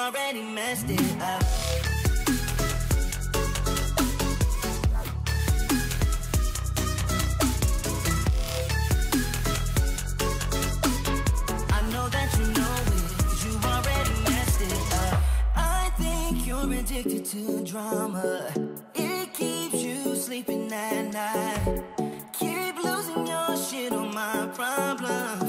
already messed it up. I know that you know it, 'cause you already messed it up. I think you're addicted to drama. It keeps you sleeping at night. Keep losing your shit on my problem.